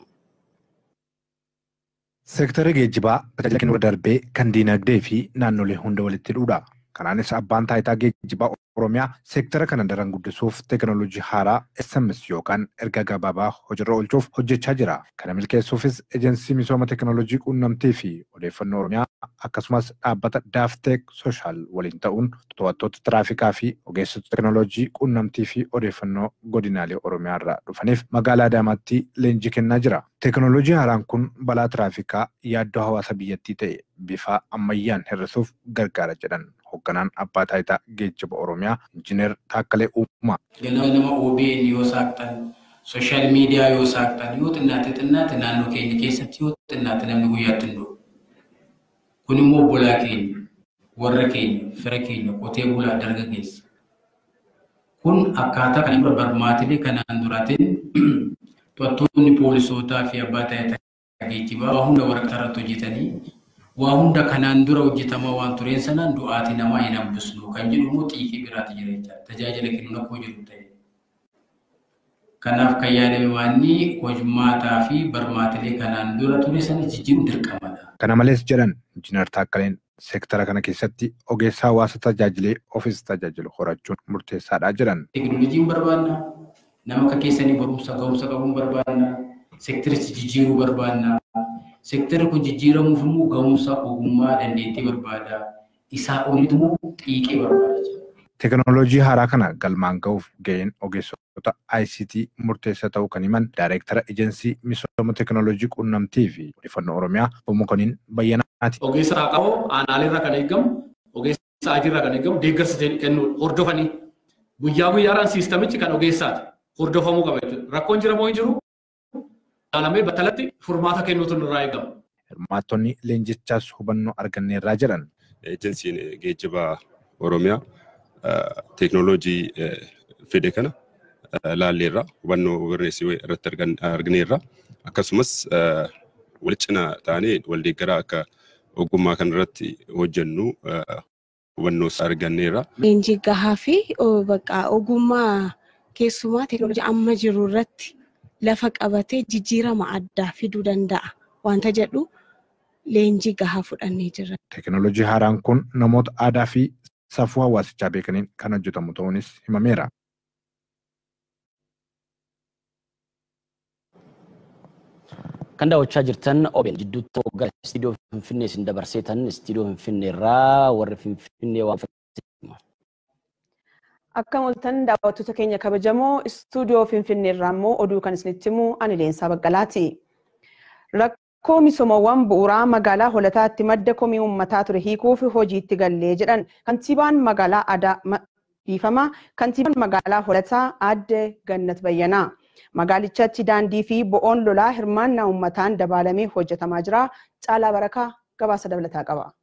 Seektarri geejjibaa tajaajila kennuu darbee kan diinagdee fi naannolee hunda walitti hidhuudha. Kanaanis abbaan taayitaa geejjibaa Oromiyaa seektara kana daran guddisuuf teekinooloojii haaraa S M S yookaan ergaa gabaabaa hojiirra oolchuuf hojjechaa jira. Kana milkeessuufis ejensii misooma teekinooloojii quunnamtii fi odeeffannoo Oromiyaa akkasumas dhaabbata Daafteek Sooshaal waliin ta'uun to'attoota tiraafikaa fi ogeessota teekinooloojii quunnamtii fi odeeffannoo godinaalee Oromiyaa irraa dhufaniif magaalaa Adaamaatti leenjii kennaa jira. Teekinooloojii haaraan kun balaa tiraafikaa yaaddoo hawaasa biyyattii ta'e bifa ammayyaan hir'isuuf gargaara jedhan hoogganaan abbaa taayitaa geejjiba Oromiyaa Injiinar Taakkalee Uumaa. Ganama nama O B N yoo saaqtan, sooshaal miidiyaa yoo saaqtan, yoo xinnaate xinnaate naannoo keenya keessatti yoo xinnaate namni guyyaatti hin dhufu. Kun immoo bulaa keenya, warra keenya, fira keenya, qotee bulaa dargaggeessa. Kun akkaataa kan barbaadamaatilee kanaan duraatiin to'attoonni poolisootaa fi abbaa taayitaa geejjibaa waa hunda waraqaa irratti hojjetanii waa hunda kanaan dura hojjetamaa waan tureen sanaan du'aatii namaa hin hambisnu kan jedhu immoo xiiqii biraatti jira jechaadha. Tajaajila kennuun akkuma jiru ta'e. Kanaaf kan yaadame waanni hojmaataa fi barmaatilee kanaan dura ture sana jijjiiruun dirqamadha. Kana malees jedhan Injiinar Taakkaleen seektara kana keessatti ogeessa hawaasa tajaajilee ofiis tajaajilu horachuun murteessaadha jedhan. Teekinooloojiin barbaanna. Nama akka keessanii barumsa ga'umsa qabuun barbaanna. Seektarichi jijjiiruu barbaanna. Seektarri kun jijjiiramuuf immoo ga'umsa ogummaa dandeettii barbaada. Isaa oliitu immoo xiiqee barbaada. Teekinooloojii haaraa kana galmaan ga'uuf ga'een ogeessota I C T murteessaa ta'uu kan himan Daayireektara Ejensii Misooma Teekinooloojii Quunnamtii fi Odeeffannoo Oromiyaa Bommokoniin Bayyanaati. Ogeessa haa qabu aanaalee irraa kan eegamu, ogeessa adii irraa kan eegamu deeggarsa kennu hordofanii guyyaa guyyaadhaan siistamichi kan ogeessaati. Hordofamuu qaba jechuudha. Rakkoon jira moo hin jiru? Ilaalamee battalatti furmaata kennuutu nurraa eegama. Hirmaattonni leenjichaas hubannoo arganneerraa jedhan. Ejensiin geejjiba Oromiyaa teekinooloojii fide kana laalleerra hubannoo barreessii irratti argineerra. Akkasumas wal cina taanee wal deeggaraa akka ogummaa kan irratti hojjennu hubannoo arganneerra. Leenjii gahaa fi ogummaa keessumaa teekinooloojii amma jiru irratti lafa qabatee jijjiirama addaa fiduu danda'a wanta jedhu leenjii gahaa fudhannee jirra. Teekinooloojii haaraan kun namoota aadaa fi safuu hawaasichaa beekaniin kan hojjetamu ta'uunis himameera. Kan daawwachaa jirtan O B N jidduutti gara istiidiyoo Finfinnee isin dabarseetan istiidiyoo Finfinnee irraa warri Finfinnee waan Akka mul'atan daawwattoota keenya kabajamoo istuudiyoo Finfinnee irraa immoo oduu kan isinitti himu ani Leensaa Baqqalaati. Rakkoo misoomawwan bu'uuraa magaalaa Holataatti madda komii uummataa ture hiikuuf hojiitti gallee jedhan kantiibaan magaalaa Adamaa dhiifama kantiibaan magaalaa Holataa Aadde Gannat Bayyanaa. Magaalichatti daandii fi bo'oon lolaa hirmaannaa uummataan dabalamee hojjetamaa jira. Caalaa Barakaa gabaasa dabalataa qaba.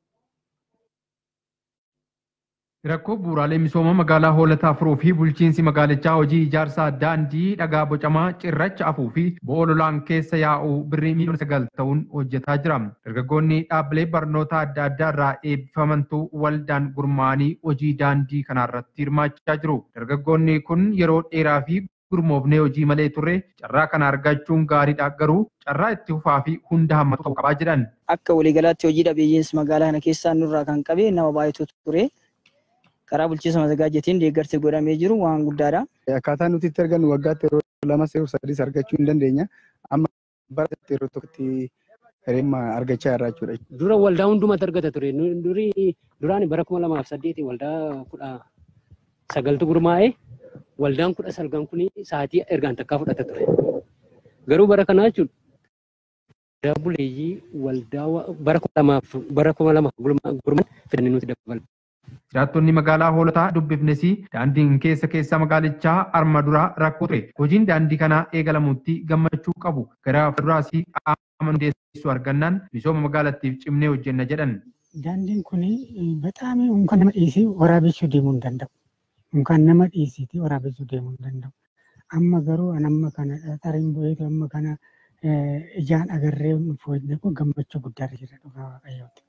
Rakkoo bu'uuraalee misooma magaalaa Holataa furuu fi bulchiinsi magaalichaa hojii ijaarsaa daandii dhagaa bocamaa cirracha afuu fi bo'oo lolaan keessa yaa'u birrii miiliyoona sagal ta'uun hojjetaa jira. Dargaggoonni dhaabbilee barnoota adda addaa irraa eebbifamantu waldaan gurmaa'anii hojii daandii kanarratti hirmaachaa jiru. Dargaggoonni kun yeroo dheeraa fi gurmoofnee hojii malee turre carraa kana argachuun gaariidha garuu carraa itti fufaa fi hunda hammatu ta'uu qabaa jedhan. Akka waliigalaatti hojii dhabeeyyiinsi magaalaa kana keessaa nurraa kan qabe nama baay'eetu ture. Karaa bulchiinsa mazagaajetiin deeggarsi godhamee jiru waan guddaadha. Akkaataa nuti itti argannu waggaatti yeroo lama yeroo sadiis argachuu hin dandeenya. Amma bara yeroo tokkotti hirima argachaa irraa jechuudha. Dura waldaa hundumatti argata ture. Durii duraan bara kuma lamaaf saddeeti waldaa kudha sagaltu gurmaa'ee waldaan kudha salgan kun sa'aatii ergaan takkaa fudhata ture. Garuu bara kanaa jechuudha. Waldaa buleeyyii waldaa bara kuma lamaaf bara kuma lamaaf gurmaan fidanii nuti dabalata. Jiraattonni magaalaa Holataa dubbifnes daandiin keessa keessa magaalichaa arma duraa rakkoo ture. Hojiin daandii kanaa eegalamutti gammachuu qabu. Gara fuulduraas qaama hundeessuu argannaan misooma magaalattiif cimnee hojjenna jedhan. Daandiin kun በጣም እንኳን nama dhiisii waraabessuu deemuu hin danda'u. Unkaan nama dhiisiitii waraabessuu deemuu hin danda'u. Amma garuu amma kana xariin bu'eetu amma kana ijaan agarree foojne kun gammachuu guddaa jira dhugaa waaqayyooti.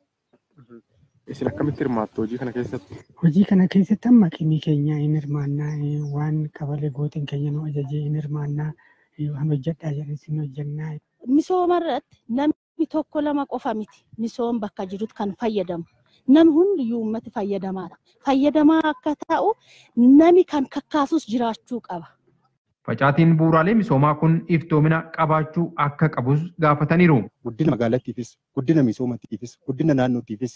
Isin akkamitti hirmaattu hojii kana keessatti? Hojii kana keessatti amma qinii keenya hin hirmaannaa waan kabalee gootiin keenya nu ajajee hin hirmaannaa waan hojjedhaa jedhee sin hojjennaa. Misooma irratti namni tokko lama qofa miti misooma bakka jirutti kan fayyadamu. Namni hundiyyuu uummati fayyadamaadha. Fayyadamaa akka ta'u namni kan kakkaasus jiraachuu qaba. Facaatiin bu'uuraalee misoomaa kun iftoomina qabaachuu akka qabus gaafataniiru. Guddina magaalattiifis, guddina misoomaatiifis, guddina naannootiifis,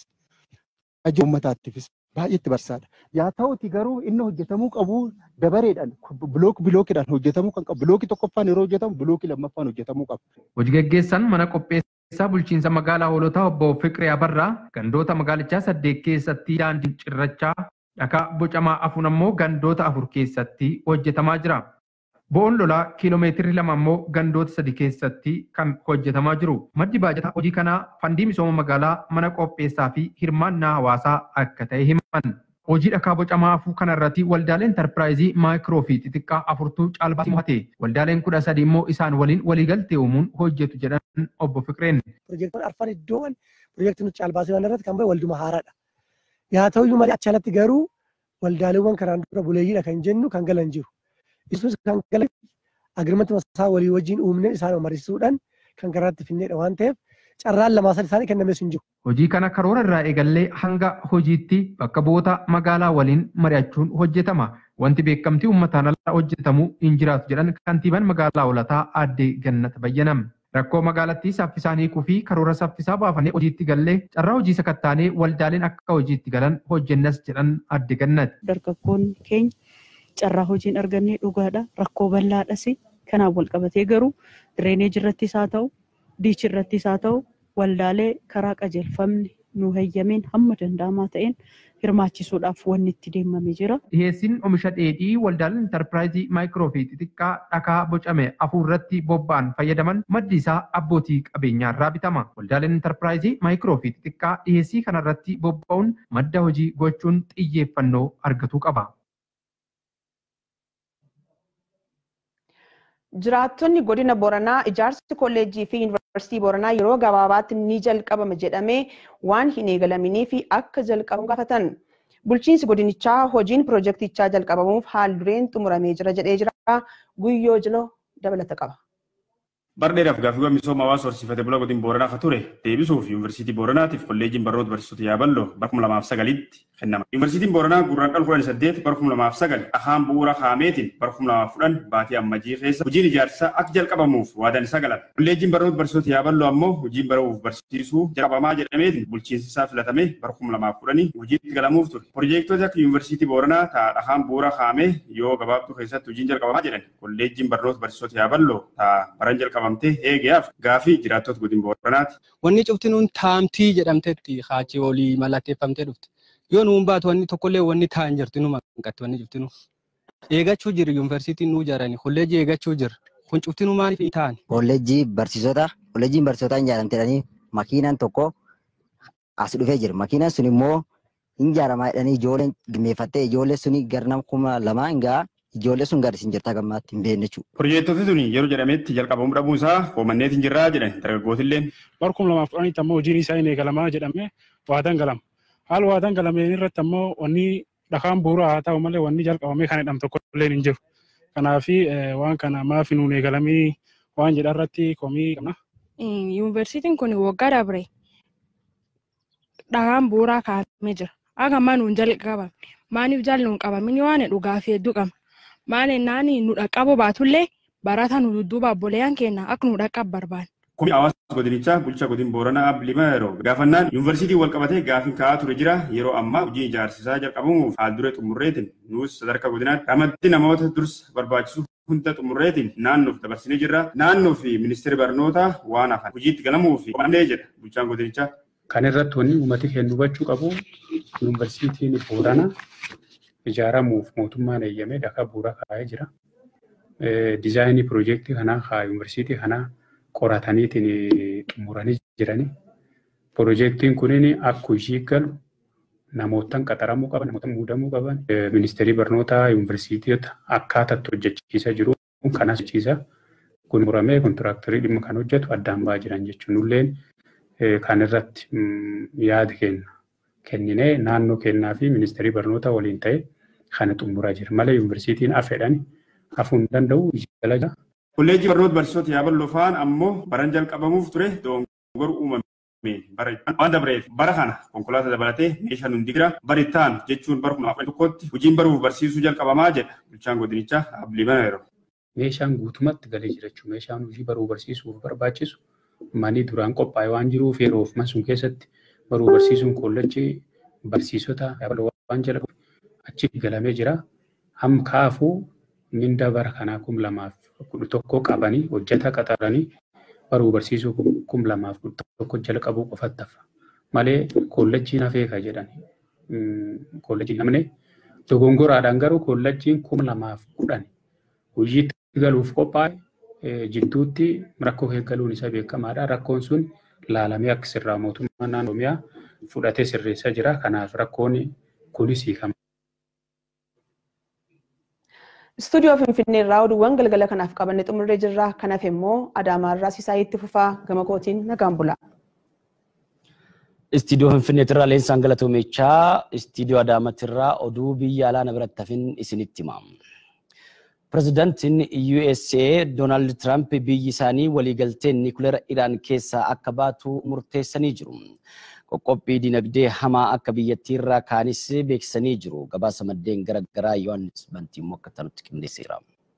ajja uummataatiifis baay'eetti barbaachisa. Yaa ta'uti garuu inni hojjetamuu qabu dabareedhaan bilook bilookiidhaan hojjetamuu kan qabu. Bilookii tokkoffaan yeroo hojjetamu bilookii lammaffaan hojjetamuu qabu. Hojii gaggeessan mana qopheessaa bulchiinsa magaalaa Hoolotaa obbo Fiqiree Abarraa gandoota magaalichaa saddeet keessatti daandiin cirrachaa dhakaa bocamaa afuun ammoo gandoota afur keessatti hojjetamaa jira. Bo'oon lolaa kiiloomeetirri lama ammoo gandoota sadi keessatti kan hojjetamaa jiru. Maddi baajata hojii kanaa fandii misooma magaalaa mana qopheessaa fi hirmaannaa hawaasaa akka ta'e himan. Hojii dhakaa bocamaa afuu kanarratti waldaaleen enterpiraayizii maayikiroo fi xixiqqaa afurtuu caalbaatti mo'ate. Waldaaleen kudha sadi immoo isaan waliin waliigaltee uumuun hojjetu jedhan obbo Fiqireen. Piroojeektoon arfan iddoowwan piroojeektiin caalbaasii waan irratti kan bahe walduma haaraadha. Yaa ta'uyyuu malee achaalatti garuu waldaaleewwan kanaan dura buleeyyiidha kan jennu kan galan jiru. Yesuus kan galan agirmatti masaa walii wajjin uumne isaan mariisuudhaan kan garaatti finneedha waan ta'eef carraan lamaa sadi isaanii kennamees hin jiru. Hojii kana karoora irraa eegallee hanga hojiitti bakka bu'oota magaalaa waliin mari'achuun hojjetama. Wanti beekamtii uummataan ala hojjetamu hin jiraatu jedhan kantiibaan magaalaa Hoolotaa aadde Gannat Bayyanam. Rakkoo magaalattii saffisaan hiikuu fi karoora saffisaa baafannee hojiitti gallee carraa hojii sakattaanee waldaaleen akka hojiitti galan hojjennas jedhan aadde Gannat. Dargaggoonni keenya carraa hojiin argannee dhugaadha. Rakkoo bal'aadhas kanaan wal qabatee garuu direeneejii irrattis haa ta'u, diichii irrattis haa ta'u, waldaalee karaa qajeelfamni nu hayyameen hamma danda'amaa ta'een hirmaachisuudhaaf wanni itti deemamee jira. Dhiyeessiin oomisha dheedhii waldaaleen enterpiraayizii maayikiroo fi xixiqqaa dhakaa bocame afur irratti bobba'an fayyadaman maddi isaa abbootii qabeenyaa irraa bitama. Waldaaleen enterpiraayizii maayikiroo fi xixiqqaa dhiyeessii kanarratti bobba'uun madda hojii gochuun xiyyeeffannoo argatuu qaba. Jiraattonni godina Booranaa ijaarsi kolleejjii fi yuunivarsiitii Booranaa yeroo gabaabaatti ni jalqabama jedhamee waan hin eegalaminii fi akka jalqabamu gaafatan. Bulchiinsi godinichaa hojiin piroojeektichaa jalqabamuuf haal dureen xumuramee jira jedhee jira. Guyyoo Jiloo dabalata qaba. Bardheedhaaf gaaffiiwwan misooma hawaasa horsiifate bulaa godina Booranaa akka ture deebisuuf yuunivarsiitii Booranaatiif kolleejjiin barnoota barsiisota Yaaballoo bara kuma lamaaf sagalitti kennama. Yuunivarsiitiin Booranaa gurraandhala kudhan saddeet bara kuma lamaaf sagal dhahaan bu'uura kaameetiin bara kuma lamaaf kudhan baatii ammajii keessa hojiin ijaarsaa akka jalqabamuuf waadan isaa galan. Kolleejjiin barnoota barsiisota Yaaballoo ammoo hojiin baruuf barsiisuu jalqabamaa jedhameetiin bulchiinsi isaa filatame bara kuma lamaaf kudhanii hojiitti galamuuf ture. Piroojeektoota akka yuunivarsiitii Booranaa ta'a dhahaan bu'uura kaamee yoo gabaabduu keessatti hojiin jalqabamaa jedhan kolleejjiin barnoota barsiisota Yaaballoo ta'a baran jalqabamtee eegeef gaafii jiraattota godina Booranaati. Wanni cufti nuun taamtii jedhamteetti haachii olii mallatteeffamtee dhufte. Yoo nuun baatu wanni tokkollee wanni taa'an jirti nu maqatti wanni cufti nu. Eegachuu jiru yuunivarsiitiin nu ijaarani kolleejjii eegachuu jira. Kun cufti nu maaliif ta'an? Kolleejjii barsiisota kolleejjiin barsiisotaa hin ijaaramtedhanii makiinaan tokko as dhufee jira. Makiinaan sun immoo hin ijaaramaa jedhanii ijoolleen gimmeeffattee ijoollee suni garnam kuma lamaa hin ga'a. Ijoollee sun gaadis hin jirta gammaatti hin beekne jechuudha. Piroojeektoonni sun yeroo jedhametti jalqabamuu dhabuun isaa hoomanneet hin jirraa jedhan dargaggootilleen. Bara kuma lamaaf kudhaniitti ammoo hojiin isaa hin eegalamaa jedhamee waadan galama. Haala waadan galameen irratti ammoo wanni dhakaan bu'uura haa ta'u malee wanni jalqabamee kan jedhamu tokko illee hin jiru. Kanaaf waan kana maaf nuun eegalamii waan jedhan irratti komii qabna. Yuunivarsiitiin kun waggaa dabre dhakaan bu'uuraa kaa'amee jira. Akka ammaa nuun jalqabame. Maaniif jaalli nuun qabamini waan dhugaa fi hedduu qabna. Maali naani nu dhaqqabu baatullee barataa nu dudduuba obboleeyyan keenya akka nu dhaqqabu barbaanne. Kun hawaasa godinichaa bulchaa godina Booranaa Bilima yeroo gaafannaan yuunivarsiitii wal qabatee gaafiin ka'aa ture jira yeroo ammaa hojii ijaarsisaa jalqabamuuf haal duree xumurreetiin nuus sadarkaa godinaatti ramatti namoota dursa barbaachisu hunda xumurreetiin naannoof dabarsinee jirra. Naannoo fi ministeerri barnootaa waan hafan hojiitti galamuuf qophaa'ee jedha bulchaan godinichaa. Kan irratti wanni uummati keenya hubachuu qabu yuunivarsiitiin Booranaa ijaaramuuf mootummaan eeyyamee dhakaa bu'uuraa kaa'ee jira. Dizaayinii piroojeektii kanaa haa yuunivarsiitii kanaa qorataniitiin xumuranii jiranii. Piroojeektiin kunin akka hojii galu namootaan qaxaramuu qaban, namootaan muudamuu qaban. Ministeerri barnootaa yuunivarsiitiota akkaataatti hojjechiisaa jiru kanas hojjechiisa. kun muramee kontiraaktarii dhimma kan hojjetu addaan ba'aa jiran jechuun nulleen kan irratti yaada kenna kenninee naannoo kennaa fi ministeerii barnoota waliin ta'e kana xumuraa jira malee yuunivarsiitiin afedhan hafuu hin danda'u jala jira. Kolleejjii barnoota barsiisota yaaballoo fa'aan ammoo baran jalqabamuuf ture doongoruu uumameen waan dabreef bara kana konkolaataa dabalatee meeshaan hundi jira bari ta'an jechuun bara kuma afur tokkotti hojiin baruuf barsiisuu jalqabamaa jedha bulchaan godinichaa Abdii Baneero. Meeshaan guutumatti galee jira jechuudha. Meeshaan hojii baruu barsiisuuf barbaachisu manii duraan qophaa'e waan jiruuf yeroo of sun keessatti baruu barsiisuun kolleejjii barsiisota yaaballoo waan jedhamu achi galamee jira. Ham kaafuu minda bara kanaa kum lamaaf kudha tokko qabanii hojjeta qaxaranii baruu barsiisuu kum lamaaf kudha tokko jalqabuu qofatti hafa. Malee kolleejjiin hafeeka jedhani. Kolleejjiin namne dogongoraadhaan garuu kolleejjiin kum lamaaf kudhan hojiitti galuuf qophaa'e jidduutti rakkoo eeggaluun isa beekamaadha. Rakkoon sun laalamee akka sirraa mootummaa naannoo Oromiyaa fudhatee sirreessaa jira. Kanaaf rakkoon kunis hiikama. Istuudiyoo Finfinnee irraa oduuwwan galgala kanaaf qabanne xumurree jirra. Kanaaf immoo Adaamaa irraa Sisaayitti fufaa gama kootiin nagaan bula. Istuudiyoo Finfinnee irraa Leensaan Galatoomechaa, Istuudiyoo Adaamaatti irraa oduu biyya alaa na biratti hafin isinitti hima. Pirezidaantiin U S A Donald Trump biyyi isaanii waliigalteen niikuleera Iraan keessaa akka baatu murteessanii jiru. Qoqqobbii dinagdee hamaa akka biyyattii irraa kaanis beeksisanii jiru. Gabaasa maddeen garaagaraa Yohaannis Bantii immoo akka tanutti qindeesseera.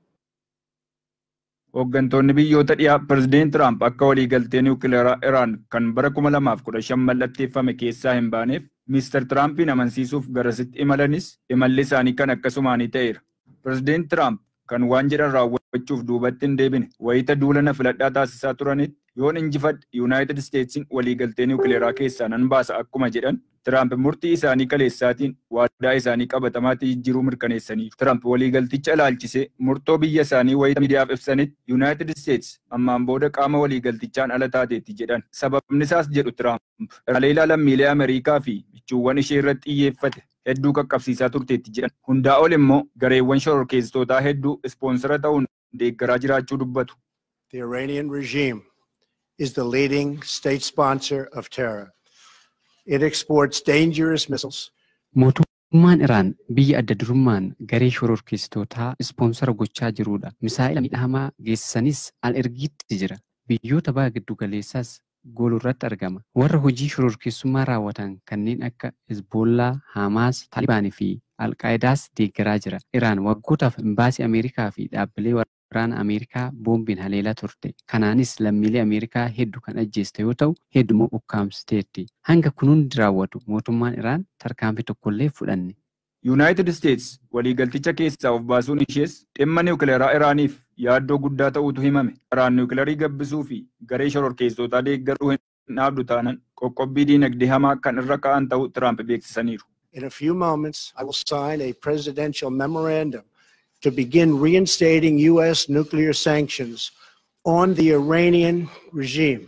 Hooggantoonni biyyoota dhiyaa Pirezidaant Tiraamp akka waliigaltee niwukileeraa Iraan kan bara kuma lamaaf kudha shan mallatteeffame keessaa hin baaneef Mister Tiraampiin amansiisuuf garasitti imalanis imalli isaanii kan akkasumaanii ta'eera. Pirezidaant Tiraamp kan waan jedhan raawwachuuf duubatti hin deebine wayita duula na filadhaa taasisaa turanitti yoon injifadhe Yuunaayitid Isteetsiin waliigaltee niwukileeraa keessaa nan baasa akkuma jedhan Tiraamp murtii isaanii kaleessaatiin waadaa isaanii qabatamaatti jijjiiruu mirkaneessaniiru. Tiraamp waliigalticha ilaalchisee murtoo biyya isaanii wayita miidiyaaf ibsanitti Yuunaayitid Isteets ammaan booda qaama waliigaltichaan ala taateetti jedhan. Sababni isaas jedhu Tiraamp haleellaa lammiilee Ameerikaa fi michuuwwan ishee irratti xiyyeeffate hedduu qaqqabsiisaa turteetti jedhan. Hundaa ol immoo gareewwan shororkeessitootaa hedduu ispoonsara ta'uun deeggaraa jiraachuu dubbatu. The Iranian regime is the leading state sponsor of terror. It exports dangerous missiles. Mootummaan Iraan biyya adda durummaan garee shororkeessitootaa ispoonsara gochaa jirudha. Misaa'ila miidhamaa geessisanis al ergiitti jira. Biyyoota baha giddu galeessaas goolurratti argama. Warra hojii shororkeessummaa raawwatan kanneen akka Hezbollaa, Hamaas, Taalibaanii fi Alqaayidaas deeggaraa jira. Iraan waggootaaf imbaasii Ameerikaa fi dhaabbilee waraana Ameerikaa boombiin haleelaa turte. Kanaanis lammiilee Ameerikaa hedduu kan ajjeeste yoo ta'u, hedduma ukkaamsiteetti. Hanga kun hundi raawwatu mootummaan Iraan tarkaanfii tokkollee fudhanne. Yuunaayitid Isteets waliigalticha keessaa of baasuun ishees dhimma niwukileeraa Iraaniif yaaddoo guddaa ta'utu himame. Iraan niwukileerii gabbisuu fi garee shororkeessitootaa deeggaruu hin dhaabdu taanan qoqqobbii diinagdee hamaa kan irra ka'an ta'uu Tiraamp beeksisaniiru. In a few moments, I will sign a presidential memorandum to begin reinstating U S nuclear sanctions on the Iranian regime.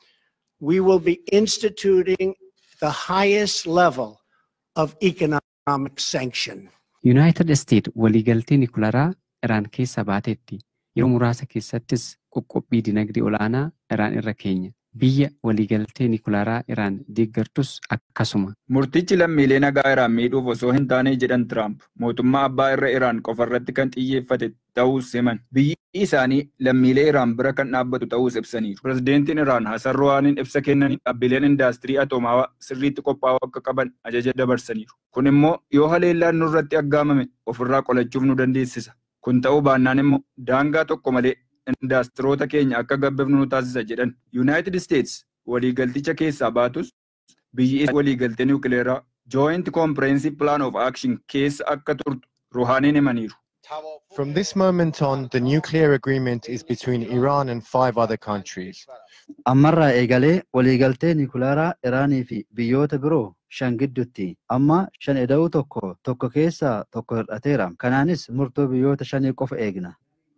We will be instituting the highest level of economic sanction. United States waliigaltee niwukileeraa Iraan keessaa baateetti. Yeroo muraasa keessattis qoqqobbii dinagdee olaanaa Iraan irra keenya. Biyya waliigaltee niwukileeraa Iraan deeggartus akkasuma. Murtichi lammiilee nagaa Iraan miidhuuf osoo hin taane jedhan Tiraamp mootummaa abbaa irra Iraan qofarratti kan xiyyeeffate ta'uus himan. Biyyi isaanii lammiilee Iraan bira kan dhaabbatu ta'uus ibsaniiru. Pirezidaantiin Iraan Hasan Ruuhaaniin ibsa kennaniin dhaabbileen indaastirii atoomaa sirriitti qophaa'uu akka qaban ajaja dabarsaniiru. Kun immoo yoo haleellaan nurratti aggaamame ofirraa qolachuuf nu dandeessisa. Kun ta'uu baannaan immoo daangaa tokko malee indaastiroota keenya akka gabbifnu nu taasisa jedhan. Yuunaayitid Isteets waliigalticha keessaa baatus biyyi waliigaltee niwukileeraa Joint Comprehensive Plan of Action keessa akka turtu Ruuhaaniin himaniiru. From this moment on, the nuclear agreement is between Iran and five other countries. Ammarraa eegalee waliigaltee niwukileeraa Iraanii fi biyyoota biroo shan gidduutti amma shan eda'uu tokko tokko keessaa tokko hir'ateera. Kanaanis murtoo biyyoota shanii qofa eegna.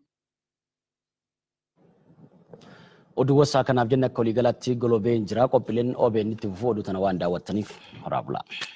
Oduu wasaa kanaaf jenna akka waliigalaatti golobeen jira. Qophiileen O B N itti fufuu oduu tana waan daawwattaniif horaa bulaa.